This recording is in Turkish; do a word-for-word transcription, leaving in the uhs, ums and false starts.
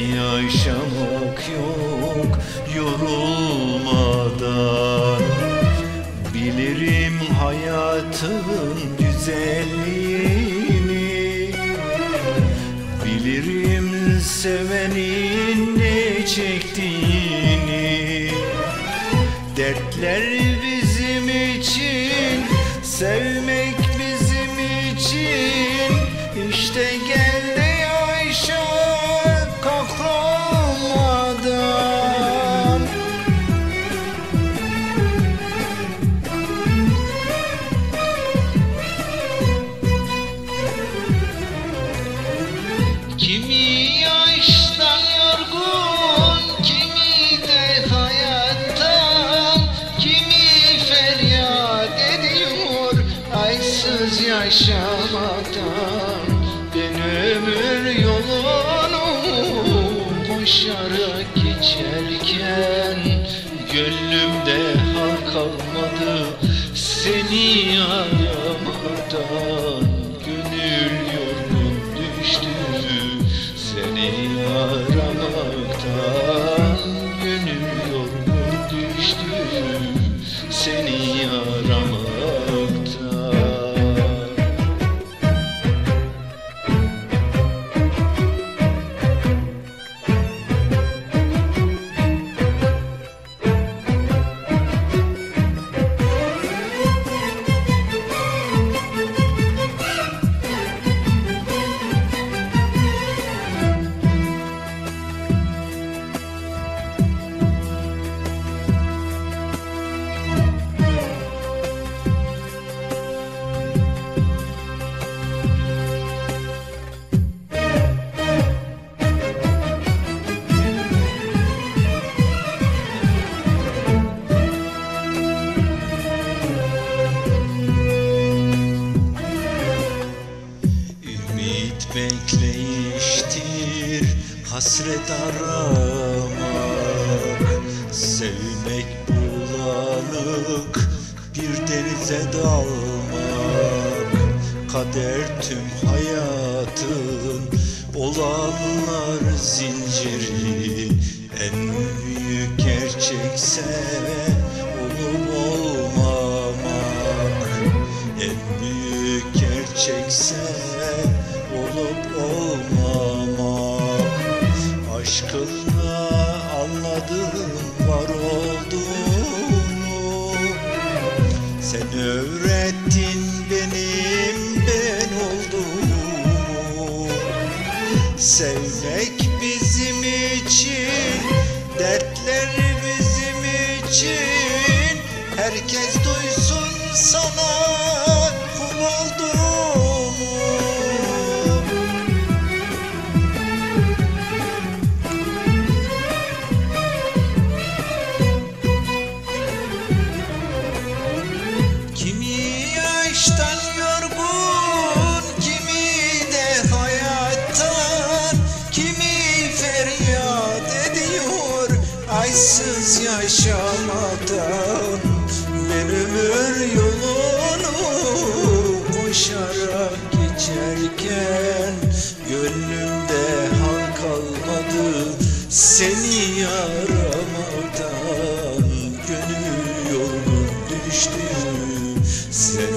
yaşamak yok yorulmadan. Bilirim hayatın güzelliğini, bilirim sevenin ne çektiğini. Dertler bizim için, sevmek bizim için. İşte gel de yaşa kahramandan. Kimi yaştan yorgun, kimi de hayattan, kimi feryat ediyor aysız yaşamaktan. Ben ömür yolunu koşarak geçerken, gönlümde hal kalmadı seni aramaktan. Gönül yorgun düştü seni aramaktan. Gönül yorgun düştü seni aramaktan. Bekleyiştir hasret aramak, sevmek bulanık bir denize dalmak. Kader tüm hayatın olanlar zinciri, en büyük gerçekse olup olmamak. En büyük gerçekse olup olmamak. Aşkınla anladım var olduğunu, sen öğrettin benim ben olduğumu. Sevmek bizim için, dertler bizim için. Herkes duysun sana kul olduğumu. Yaştan yorgun, kimi de hayattan, kimi feryat ediyor aysız yaşamaktan. Ben ömür yolunu koşarak geçerken, gönlümde hal kalmadı seni aramaktan. Gönül yorgun düştü sen